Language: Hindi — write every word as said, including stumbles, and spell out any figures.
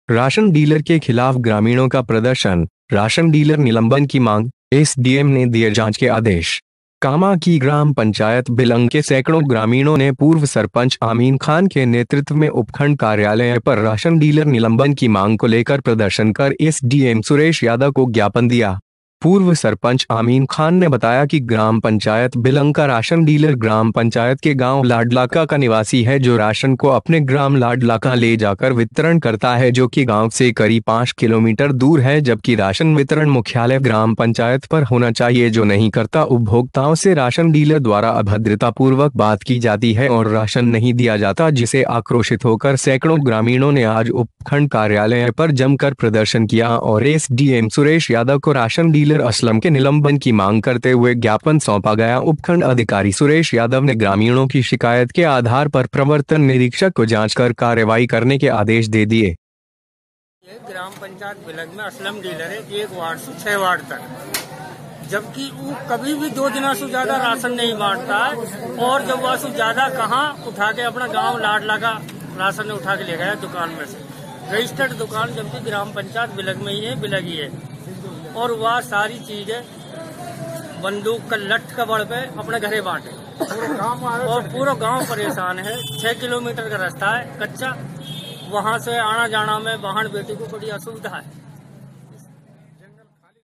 राशन डीलर के खिलाफ ग्रामीणों का प्रदर्शन, राशन डीलर निलंबन की मांग, एसडीएम ने दिए जांच के आदेश। कामा की ग्राम पंचायत बिलंग के सैकड़ों ग्रामीणों ने पूर्व सरपंच आमीन खान के नेतृत्व में उपखंड कार्यालय पर राशन डीलर निलंबन की मांग को लेकर प्रदर्शन कर एसडीएम सुरेश यादव को ज्ञापन दिया। पूर्व सरपंच आमीन खान ने बताया कि ग्राम पंचायत बिलंग का राशन डीलर ग्राम पंचायत के गांव लाडलाका का निवासी है, जो राशन को अपने ग्राम लाडलाका ले जाकर वितरण करता है, जो कि गांव से करीब पाँच किलोमीटर दूर है, जबकि राशन वितरण मुख्यालय ग्राम पंचायत पर होना चाहिए, जो नहीं करता। उपभोक्ताओं से राशन डीलर द्वारा अभद्रता पूर्वक बात की जाती है और राशन नहीं दिया जाता, जिसे आक्रोशित होकर सैकड़ों ग्रामीणों ने आज उपखंड कार्यालय पर जमकर प्रदर्शन किया और एसडीएम सुरेश यादव को राशन डीलर असलम के निलंबन की मांग करते हुए ज्ञापन सौंपा गया। उपखंड अधिकारी सुरेश यादव ने ग्रामीणों की शिकायत के आधार पर प्रवर्तन निरीक्षक को जांच कर कार्रवाई करने के आदेश दे दिए। ग्राम पंचायत बिलंग में असलम डीलर है, एक वार्ड से छह वार्ड तक, जबकि वो कभी भी दो दिनों से ज्यादा राशन नहीं बांटता है। और जब वह ज्यादा कहाँ उठा के अपना गाँव लाडला का राशन उठा के ले गया दुकान में से, रजिस्टर्ड दुकान, जबकि ग्राम पंचायत बिलंग में ही है, बिलंग ही है। और वह सारी चीजें बंदूक का लठ का बड़ पे अपने घरे बांटे और पूरा गांव परेशान है। छह किलोमीटर का रास्ता है कच्चा, वहां से आना जाना में बहन बेटी को बड़ी असुविधा है।